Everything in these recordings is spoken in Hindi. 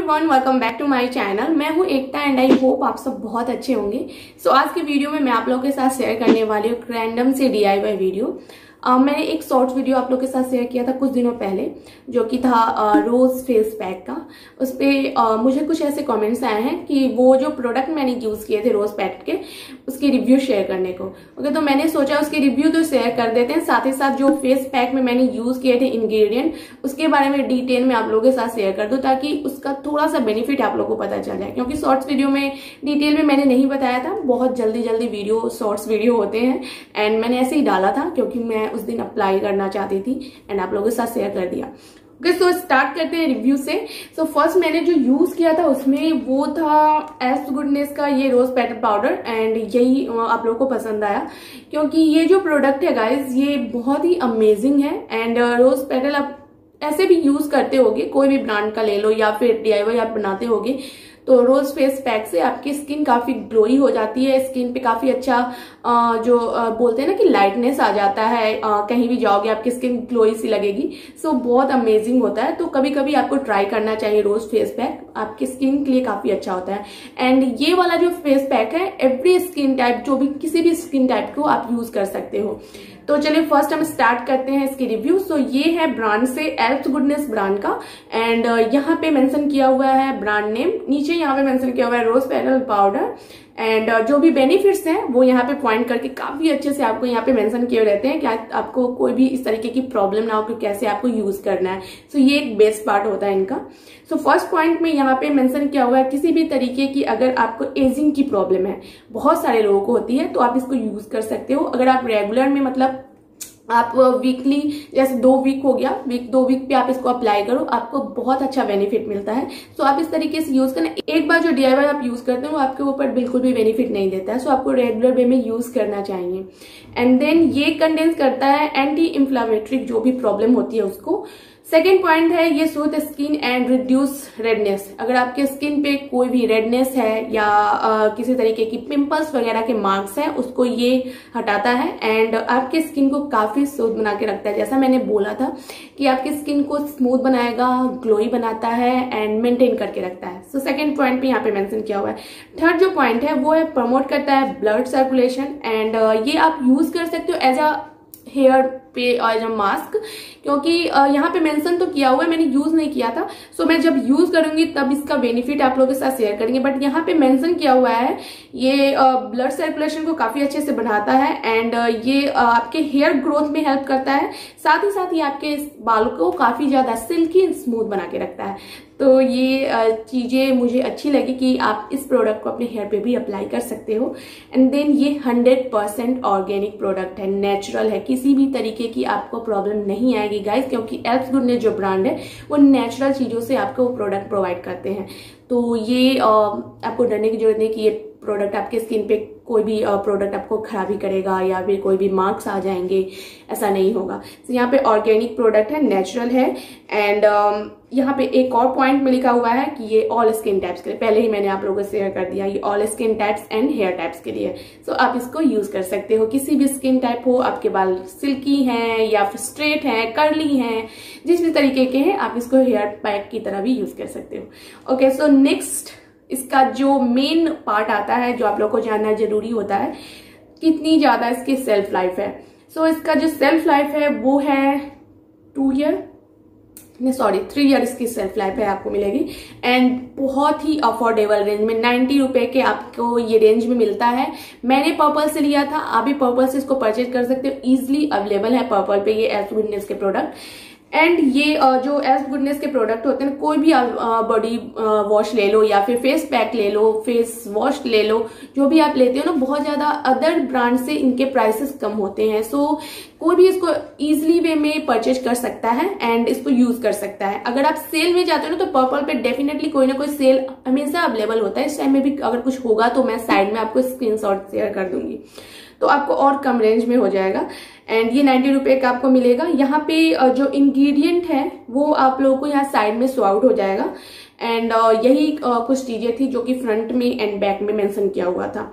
Everyone, welcome back to my channel. मैं हूं एकता एंड आई होप आप सब बहुत अच्छे होंगे। सो आज की वीडियो में मैं आप लोगों के साथ शेयर करने वाली हूँ रैंडम से DIY वीडियो। मैंने एक शॉर्ट वीडियो आप लोगों के साथ शेयर किया था कुछ दिनों पहले, जो कि था रोज फेस पैक का। उस पर मुझे कुछ ऐसे कमेंट्स आए हैं कि वो जो प्रोडक्ट मैंने यूज किए थे रोज पैक के, उसकी रिव्यू शेयर करने को। ओके, तो मैंने सोचा उसकी रिव्यू तो शेयर कर देते हैं, साथ ही साथ जो फेस पैक में मैंने यूज किए थे इंग्रेडिएंट, उसके बारे में डिटेल में आप लोगों के साथ शेयर कर दूं, ताकि उसका थोड़ा सा बेनिफिट आप लोगों को पता चल जाए। क्योंकि शॉर्ट्स वीडियो में डिटेल में मैंने नहीं बताया था, बहुत जल्दी वीडियो शॉर्ट्स वीडियो होते हैं एंड मैंने ऐसे ही डाला था क्योंकि मैं उस दिन अप्लाई करना चाहती थी एंड आप लोगों के साथ शेयर कर दिया। ओके, सो स्टार्ट करते हैं रिव्यू से। सो फर्स्ट मैंने जो यूज किया था उसमें वो था एस गुडनेस का ये रोज पेटल पाउडर एंड यही आप लोगों को पसंद आया क्योंकि ये जो प्रोडक्ट है गाइज, ये बहुत ही अमेजिंग है एंड रोज पेटल आप ऐसे भी यूज करते होगे, कोई भी ब्रांड का ले लो या फिर DIY आप बनाते होगे, तो रोज फेस पैक से आपकी स्किन काफी ग्लोई हो जाती है। स्किन पे काफी अच्छा जो बोलते हैं ना कि लाइटनेस आ जाता है, कहीं भी जाओगे आपकी स्किन ग्लोई सी लगेगी। सो बहुत अमेजिंग होता है। तो कभी कभी आपको ट्राई करना चाहिए रोज फेस पैक, आपकी स्किन के लिए काफी अच्छा होता है। एंड ये वाला जो फेस पैक है एवरी स्किन टाइप, जो भी किसी भी स्किन टाइप को आप यूज कर सकते हो। तो चलिए फर्स्ट हम स्टार्ट करते हैं इसकी रिव्यू। सो ये है ब्रांड से एल्फ गुडनेस ब्रांड का एंड यहाँ पे मेंशन किया हुआ है ब्रांड नेम, नीचे यहाँ पे मेंशन किया हुआ है रोज पेटल पाउडर एंड जो भी बेनिफिट्स हैं वो यहाँ पे पॉइंट करके काफी अच्छे से आपको यहाँ पे मेंशन किए रहते हैं कि आपको कोई भी इस तरीके की प्रॉब्लम ना हो कि कैसे आपको यूज करना है। सो ये एक बेस्ट पार्ट होता है इनका। सो फर्स्ट पॉइंट में यहाँ पे मेंशन किया हुआ है किसी भी तरीके की अगर आपको एजिंग की प्रॉब्लम है, बहुत सारे लोगों को होती है, तो आप इसको यूज कर सकते हो। अगर आप रेगुलर में मतलब आप वीकली, जैसे 2 वीक हो गया, 2 वीक पे आप इसको अप्लाई करो, आपको बहुत अच्छा बेनिफिट मिलता है। सो आप इस तरीके से यूज करना। एक बार जो DIY आप यूज करते हो वो आपके ऊपर बिल्कुल भी बेनिफिट नहीं देता है। सो आपको रेगुलर वे में यूज करना चाहिए। एंड देन ये कंटेन्स करता है एंटी इंफ्लामेटरी, जो भी प्रॉब्लम होती है उसको। सेकेंड पॉइंट है ये soothe skin and reduce redness. अगर आपके स्किन पे कोई भी रेडनेस है या किसी तरीके की पिंपल्स वगैरह के मार्क्स हैं, उसको ये हटाता है एंड आपके स्किन को काफी स्मूथ बना के रखता है। जैसा मैंने बोला था कि आपकी स्किन को स्मूथ बनाएगा, ग्लोई बनाता है एंड मेंटेन करके रखता है। सो सेकेंड पॉइंट पे यहाँ पे मेंशन किया हुआ है। थर्ड जो पॉइंट है वो है प्रमोट करता है ब्लड सर्कुलेशन एंड ये आप यूज कर सकते हो एज अ हेयर पे एज अ मास्क, क्योंकि यहाँ पे मेंशन तो किया हुआ है, मैंने यूज नहीं किया था। सो मैं जब यूज करूंगी तब इसका बेनिफिट आप लोगों के साथ शेयर करेंगे। बट यहाँ पे मेंशन किया हुआ है ये ब्लड सर्कुलेशन को काफी अच्छे से बढ़ाता है एंड ये आपके हेयर ग्रोथ में हेल्प करता है। साथ ही आपके बालों को काफी ज्यादा सिल्की स्मूथ बना के रखता है। तो ये चीजें मुझे अच्छी लगी कि आप इस प्रोडक्ट को अपने हेयर पे भी अप्लाई कर सकते हो। एंड देन ये 100% ऑर्गेनिक प्रोडक्ट है, नेचुरल है, किसी भी तरीके की आपको प्रॉब्लम नहीं आएगी गाइस, क्योंकि एल्फ गुडनेस जो ब्रांड है वो नेचुरल चीजों से आपको वो प्रोडक्ट प्रोवाइड करते हैं। तो ये आपको डरने की जरूरत नहीं कि ये प्रोडक्ट आपके स्किन पे कोई भी प्रोडक्ट आपको खराबी करेगा या फिर कोई भी मार्क्स आ जाएंगे, ऐसा नहीं होगा। तो यहाँ पे ऑर्गेनिक प्रोडक्ट है, नेचुरल है एंड यहाँ पे एक और पॉइंट में लिखा हुआ है कि ये ऑल स्किन टाइप्स के लिए, पहले ही मैंने आप लोगों को शेयर कर दिया, ये all skin types and hair types के लिए। सो आप इसको यूज कर सकते हो, किसी भी स्किन टाइप हो, आपके बाल सिल्की हैं या फिर स्ट्रेट हैं, कर्ली हैं, जिस भी तरीके के हैं, आप इसको हेयर पैक की तरह भी यूज कर सकते हो। ओके, सो नेक्स्ट इसका जो मेन पार्ट आता है, जो आप लोग को जानना जरूरी होता है, कितनी ज्यादा इसकी सेल्फ लाइफ है। सो इसका जो सेल्फ लाइफ है वो है 3 ईयर इसकी सेल्फ लाइफ है आपको मिलेगी एंड बहुत ही अफोर्डेबल रेंज में, 90 रुपए के आपको ये रेंज में मिलता है। मैंने पर्पल से लिया था, आप भी पर्पल से इसको परचेज कर सकते हो, इजिली अवेलेबल है पर्पल पे ये एल्फ गुडनेस के प्रोडक्ट। एंड ये जो एल्फ गुडनेस के प्रोडक्ट होते हैं, कोई भी बॉडी वॉश ले लो या फिर फेस पैक ले लो, फेस वॉश ले लो, जो भी आप लेते हो ना, बहुत ज्यादा अदर ब्रांड से इनके प्राइसेस कम होते हैं। सो कोई भी इसको इजिली वे में परचेज कर सकता है एंड इसको यूज कर सकता है। अगर आप सेल में जाते हो ना, तो पर्पल पे डेफिनेटली कोई ना कोई सेल हमेशा अवेलेबल होता है। इस टाइम में भी अगर कुछ होगा तो मैं साइड में आपको स्क्रीनशॉट शेयर कर दूंगी, तो आपको और कम रेंज में हो जाएगा। एंड ये 90 रुपए का आपको मिलेगा। यहाँ पे जो इंग्रेडिएंट है वो आप लोगों को यहाँ साइड में शो आउट हो जाएगा एंड यही कुछ चीजें थी जो कि फ्रंट में एंड बैक में मेंशन किया हुआ था।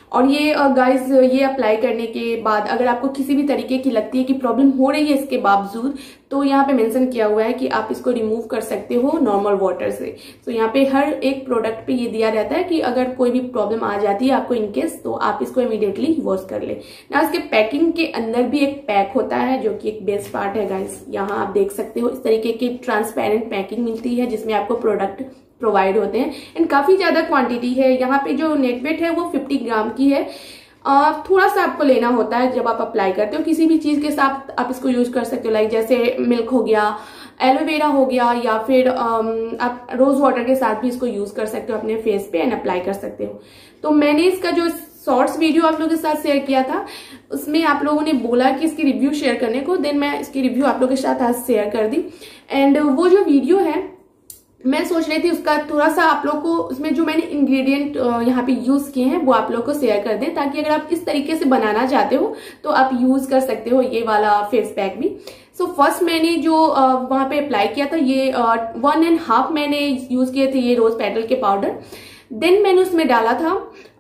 और ये गाइज ये अप्लाई करने के बाद अगर आपको किसी भी तरीके की लगती है कि प्रॉब्लम हो रही है इसके बावजूद, तो यहाँ पे मेंशन किया हुआ है कि आप इसको रिमूव कर सकते हो नॉर्मल वाटर से। तो यहाँ पे हर एक प्रोडक्ट पे ये दिया रहता है कि अगर कोई भी प्रॉब्लम आ जाती है आपको इनकेस, तो आप इसको इमीडिएटली वॉश कर ले ना। इसके पैकिंग के अंदर भी एक पैक होता है जो कि एक बेस्ट पार्ट है गाइज। यहाँ आप देख सकते हो इस तरीके की ट्रांसपेरेंट पैकिंग मिलती है जिसमें आपको प्रोडक्ट प्रोवाइड होते हैं एंड काफी ज्यादा क्वांटिटी है। यहाँ पे जो नेट वेट है वो 50 ग्राम की है। थोड़ा सा आपको लेना होता है जब आप अप्लाई करते हो। किसी भी चीज के साथ आप इसको यूज कर सकते हो, लाइक जैसे मिल्क हो गया, एलोवेरा हो गया, या फिर आप रोज वाटर के साथ भी इसको यूज कर सकते हो अपने फेस पे एंड अप्लाई कर सकते हो। तो मैंने इसका जो शॉर्ट्स वीडियो आप लोगों के साथ शेयर किया था उसमें आप लोगों ने बोला कि इसकी रिव्यू शेयर करने को, देन मैं इसकी रिव्यू आप लोगों के साथ आज शेयर कर दी। एंड वो जो वीडियो है मैं सोच रही थी उसका थोड़ा सा आप लोग को उसमें जो मैंने इंग्रेडिएंट यहाँ पे यूज किए हैं वो आप लोग को शेयर कर दें, ताकि अगर आप इस तरीके से बनाना चाहते हो तो आप यूज कर सकते हो ये वाला फेस पैक भी। सो फर्स्ट मैंने जो वहां पे अप्लाई किया था ये 1.5 मैंने यूज किए थे ये रोज पेटल के पाउडर। देन मैंने उसमें डाला था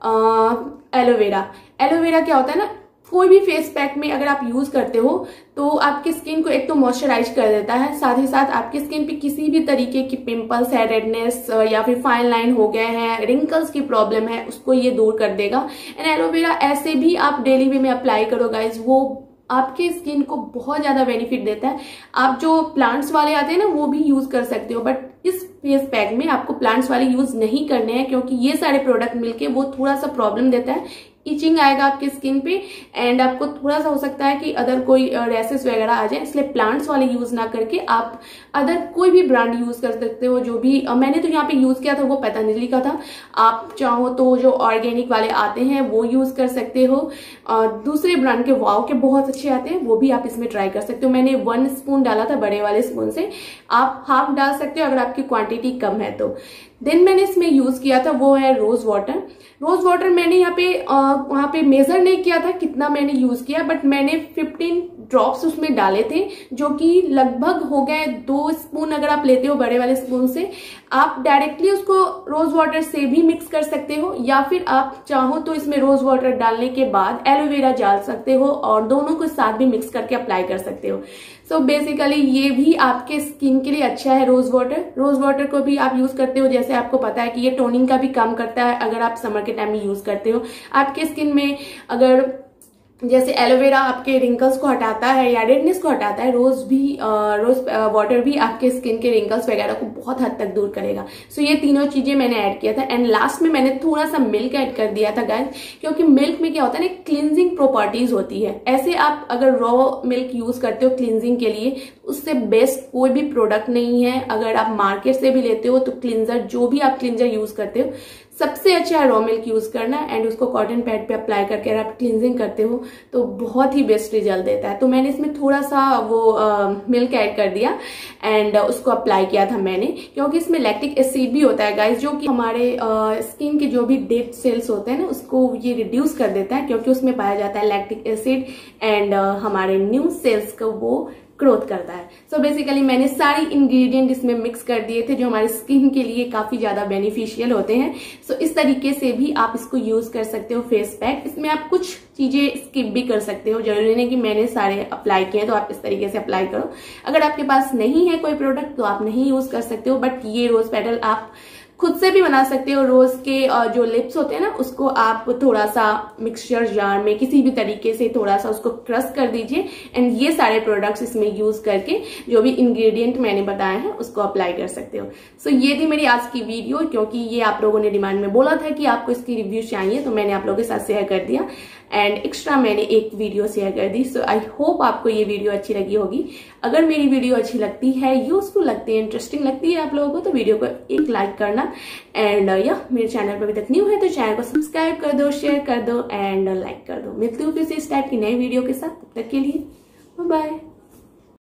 एलोवेरा। एलोवेरा क्या होता है ना, कोई भी फेस पैक में अगर आप यूज करते हो तो आपकी स्किन को एक तो मॉइस्चराइज कर देता है, साथ ही साथ आपकी स्किन पे किसी भी तरीके की पिंपल्स है, रेडनेस या फिर फाइन लाइन हो गए हैं, रिंकल्स की प्रॉब्लम है, उसको ये दूर कर देगा। एंड एलोवेरा ऐसे भी आप डेली वे में अप्लाई करो गाइज, वो आपके स्किन को बहुत ज्यादा बेनिफिट देता है। आप जो प्लांट्स वाले आते हैं ना वो भी यूज कर सकते हो, बट इस फेस पैक में आपको प्लांट्स वाले यूज नहीं करने हैं, क्योंकि ये सारे प्रोडक्ट मिलके वो थोड़ा सा प्रॉब्लम देता है, इचिंग आएगा आपके स्किन पे एंड आपको थोड़ा सा हो सकता है कि अदर कोई रैसेस वगैरह आ जाए। इसलिए प्लांट्स वाले यूज ना करके आप अदर कोई भी ब्रांड यूज कर सकते हो। जो भी मैंने तो यहाँ पे यूज किया था वो पतंजलि का था, आप चाहो तो जो ऑर्गेनिक वाले आते हैं वो यूज कर सकते हो। दूसरे ब्रांड के वाव के बहुत अच्छे आते हैं, वो भी आप इसमें ट्राई कर सकते हो। मैंने 1 स्पून डाला था बड़े वाले स्पून से, आप हाफ डाल सकते हो अगर आपकी क्वांटिटी कम है तो। देन मैंने इसमें यूज किया था वो है रोज वाटर। रोज वाटर मैंने यहाँ पे वहां पे मेजर नहीं किया था कितना मैंने यूज किया, बट मैंने 15 ड्रॉप्स उसमें डाले थे, जो कि लगभग हो गए 2 स्पून। अगर आप लेते हो बड़े वाले स्पून से, आप डायरेक्टली उसको रोज वाटर से भी मिक्स कर सकते हो, या फिर आप चाहो तो इसमें रोज वाटर डालने के बाद एलोवेरा डाल सकते हो और दोनों को साथ भी मिक्स करके अप्लाई कर सकते हो। सो बेसिकली ये भी आपके स्किन के लिए अच्छा है रोज वाटर। रोज वाटर को भी आप यूज करते हो, जैसे आपको पता है कि ये टोनिंग का भी काम करता है अगर आप समर के टाइम में यूज करते हो। आपके स्किन में अगर जैसे एलोवेरा आपके रिंकल्स को हटाता है या रेडनेस को हटाता है, रोज वाटर भी आपके स्किन के रिंकल्स वगैरह को बहुत हद तक दूर करेगा। सो ये तीनों चीजें मैंने ऐड किया था एंड लास्ट में मैंने थोड़ा सा मिल्क ऐड कर दिया था गाइस, क्योंकि मिल्क में क्या होता है ना, क्लींजिंग प्रॉपर्टीज होती है। ऐसे आप अगर रॉ मिल्क यूज करते हो क्लींजिंग के लिए, उससे बेस्ट कोई भी प्रोडक्ट नहीं है। अगर आप मार्केट से भी लेते हो तो क्लींजर, जो भी आप क्लींजर यूज करते हो, सबसे अच्छा है रॉ मिल्क यूज करना एंड उसको कॉटन पैड पे अप्लाई करके अगर आप क्लींजिंग करते हो तो बहुत ही बेस्ट रिजल्ट देता है। तो मैंने इसमें थोड़ा सा वो मिल्क ऐड कर दिया एंड उसको अप्लाई किया था मैंने, क्योंकि इसमें लैक्टिक एसिड भी होता है गाइस, जो कि हमारे स्किन के जो भी डेड सेल्स होते हैं ना उसको ये रिड्यूस कर देता है, क्योंकि उसमें पाया जाता है लैक्टिक एसिड एंड हमारे न्यू सेल्स को वो ग्रोथ करता है। सो बेसिकली मैंने सारी इंग्रेडिएंट इसमें मिक्स कर दिए थे जो हमारे स्किन के लिए काफी ज्यादा बेनिफिशियल होते हैं। सो इस तरीके से भी आप इसको यूज कर सकते हो फेस पैक। इसमें आप कुछ चीजें स्किप भी कर सकते हो, जरूरी नहीं कि मैंने सारे अप्लाई किए तो आप इस तरीके से अप्लाई करो। अगर आपके पास नहीं है कोई प्रोडक्ट तो आप नहीं यूज कर सकते हो, बट ये रोज पेटल आप खुद से भी बना सकते हो। रोज के जो लिप्स होते हैं ना उसको आप थोड़ा सा मिक्सचर जार में किसी भी तरीके से थोड़ा सा उसको क्रश कर दीजिए एंड ये सारे प्रोडक्ट्स इसमें यूज करके जो भी इंग्रेडिएंट मैंने बताए हैं उसको अप्लाई कर सकते हो। सो ये थी मेरी आज की वीडियो, क्योंकि ये आप लोगों ने डिमांड में बोला था कि आपको इसकी रिव्यू चाहिए, तो मैंने आप लोगों के साथ शेयर कर दिया एंड एक्स्ट्रा मैंने एक वीडियो शेयर कर दी। सो आई होप आपको ये वीडियो अच्छी लगी होगी। अगर मेरी वीडियो अच्छी लगती है, यूजफुल लगती है, इंटरेस्टिंग लगती है आप लोगों को, तो वीडियो को एक लाइक करना एंड मेरे चैनल पर अभी तक न्यू है तो चैनल को सब्सक्राइब कर दो, शेयर कर दो एंड लाइक कर दो। मिलती हूँ फिर से इस टाइप की नई वीडियो के साथ। तब तक के लिए बाय बाय।